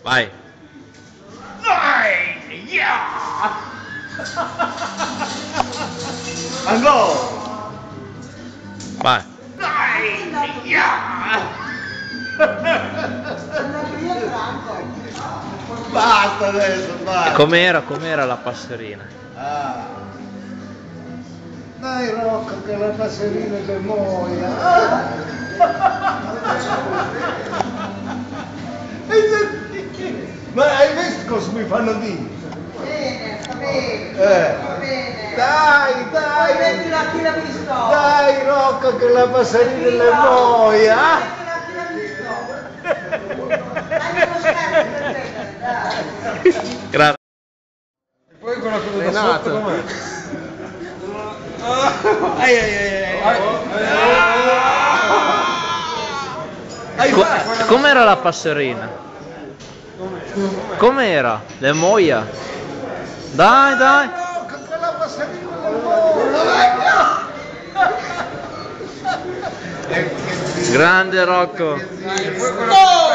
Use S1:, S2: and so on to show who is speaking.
S1: Vai.
S2: Dai! Yeah! Ancora!
S1: Vai.
S2: Dai! Yeah! Basta adesso, basta!
S1: Com'era la passerina?
S2: Ah. Dai Rocco che la passerina c'è muoia! Ma hai visto cosa mi fanno dire?
S3: Bene, sta bene, sta bene.
S2: Dai!
S3: Poi metti la fila di sto.
S2: Dai Rocco che la passerina le muoia!
S3: Metti la fila di sto. Dai uno scherzo per prendere, dai.
S1: Grazie.
S2: E poi quella cosa da sotto com'è? Ai ai ai ai.
S1: Com'era la passerina? Com'era? Le moia? Dai, dai.
S2: Quella passerina le muoia!
S1: Grande Rocco.
S2: No!